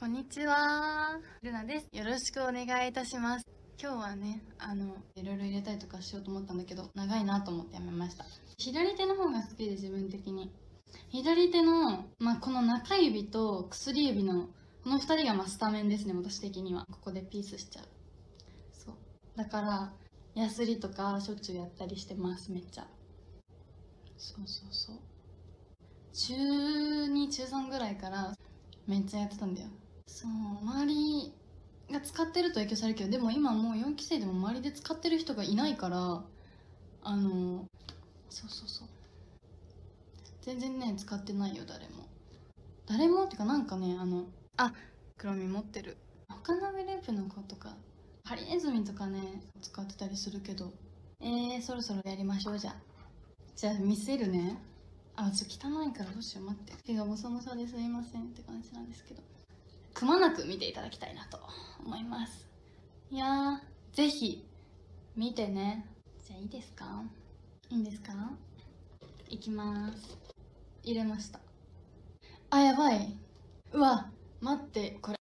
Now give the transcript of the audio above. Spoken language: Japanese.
こんにちは、ルナです。よろしくお願いいたします。今日はね、いろいろ入れたりとかしようと思ったんだけど、長いなと思ってやめました。左手の方が好きで、自分的に。左手の、この中指と薬指の、この2人がスタメンですね、私的には。ここでピースしちゃう。そう。だから、ヤスリとかしょっちゅうやったりしてます、めっちゃ。そうそうそう。中2、中3ぐらいからめっちゃやってたんだよ。そう、周りが使ってると影響されるけど、でも今もう4期生でも周りで使ってる人がいないから、そうそうそう、全然ね使ってないよ、誰もってか、なんかね、黒み持ってる。他のグループの子とかハリネズミとかね使ってたりするけど、そろそろやりましょう。じゃあ見せるね。ちょっと汚いからどうしよう、待って。手がもさもさですいませんって感じなんですけど、くまなく見ていただきたいなと思います。いやー、ぜひ見てね。じゃあいいですか？いいんですか？いきます。入れました。やばい。うわ、待って、これ